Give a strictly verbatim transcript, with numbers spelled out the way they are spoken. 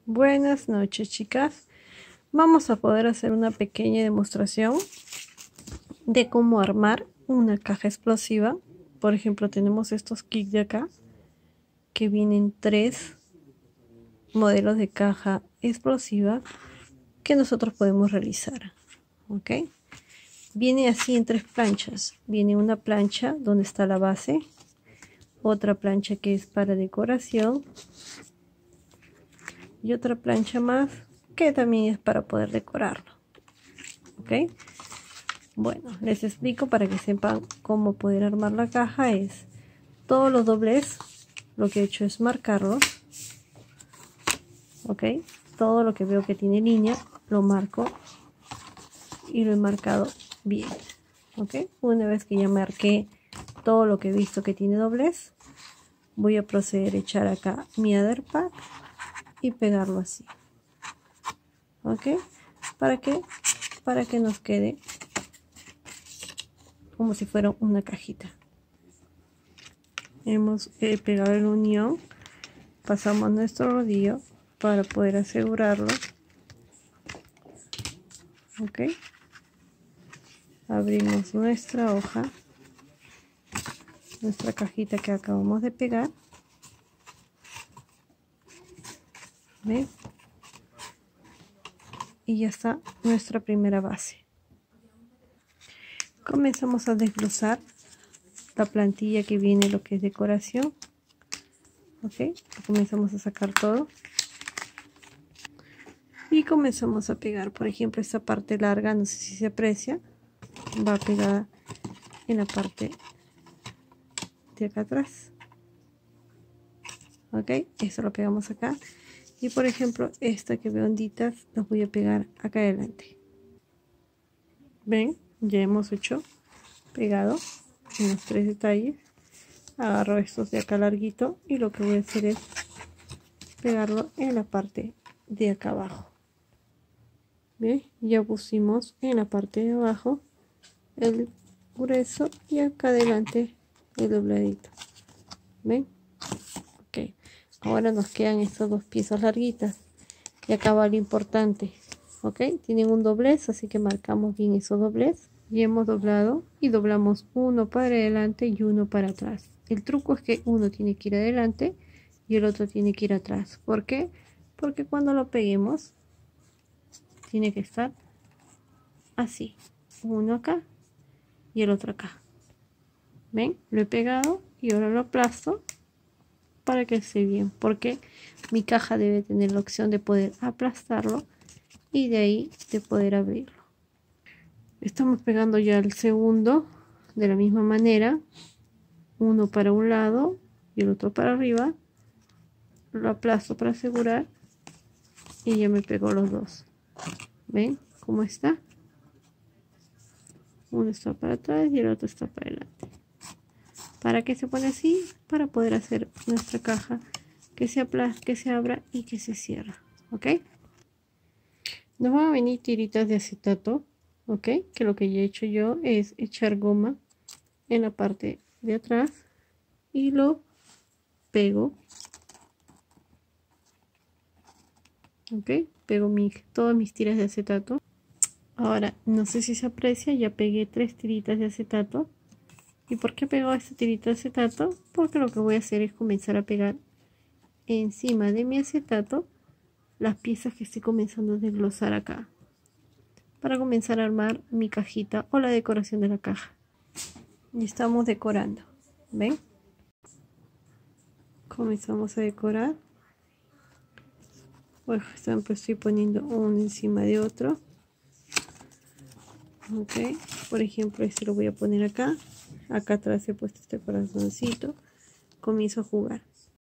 Buenas noches, chicas. Vamos a poder hacer una pequeña demostración de cómo armar una caja explosiva. Por ejemplo, tenemos estos kits de acá que vienen tres modelos de caja explosiva que nosotros podemos realizar. ¿Ok? Viene así en tres planchas. Viene una plancha donde está la base, otra plancha que es para decoración y otra plancha más que también es para poder decorarlo. Ok, bueno, les explico para que sepan cómo poder armar la caja. Es todos los dobles, lo que he hecho es marcarlos. Ok, todo lo que veo que tiene línea lo marco y lo he marcado bien. Ok, una vez que ya marqué todo lo que he visto que tiene doblez, voy a proceder a echar acá mi adher pack y pegarlo así. Ok, para que para que nos quede como si fuera una cajita. Hemos eh, pegado la unión, pasamos nuestro rodillo para poder asegurarlo. Ok, abrimos nuestra hoja, nuestra cajita que acabamos de pegar. ¿Ven? Y ya está nuestra primera base. Comenzamos a desglosar la plantilla que viene lo que es decoración. Ok, comenzamos a sacar todo y comenzamos a pegar. Por ejemplo, esta parte larga, no sé si se aprecia, va pegada en la parte de acá atrás. Ok, eso lo pegamos acá. Y por ejemplo, esta que veo onditas, las voy a pegar acá adelante. Ven, ya hemos hecho pegado en los tres detalles. Agarro estos de acá larguito y lo que voy a hacer es pegarlo en la parte de acá abajo. Bien, ya pusimos en la parte de abajo el grueso y acá adelante el dobladito. Ven, ok, ahora nos quedan estas dos piezas larguitas y acá va lo importante. Ok, tienen un doblez, así que marcamos bien esos doblez y hemos doblado y doblamos uno para adelante y uno para atrás. El truco es que uno tiene que ir adelante y el otro tiene que ir atrás. ¿Por qué? Porque cuando lo peguemos tiene que estar así, uno acá y el otro acá. ¿Ven? Lo he pegado y ahora lo aplasto para que esté bien, porque mi caja debe tener la opción de poder aplastarlo y de ahí de poder abrirlo. Estamos pegando ya el segundo de la misma manera, uno para un lado y el otro para arriba. Lo aplasto para asegurar y ya me pegó los dos. ¿Ven cómo está? Uno está para atrás y el otro está para adelante. ¿Para qué se pone así? Para poder hacer nuestra caja que se aplaste, que se abra y que se cierra. ¿Ok? Nos van a venir tiritas de acetato. ¿Ok? Que lo que ya he hecho yo es echar goma en la parte de atrás y lo pego. Ok, pego mi, todas mis tiras de acetato. Ahora, no sé si se aprecia, ya pegué tres tiritas de acetato. ¿Y por qué pego esta tirita de acetato? Porque lo que voy a hacer es comenzar a pegar encima de mi acetato las piezas que estoy comenzando a desglosar acá, para comenzar a armar mi cajita o la decoración de la caja. Y estamos decorando, ¿ven? Comenzamos a decorar. Bueno, siempre estoy poniendo uno encima de otro. Ok, por ejemplo, este lo voy a poner acá. Acá atrás he puesto este corazoncito. Comienzo a jugar.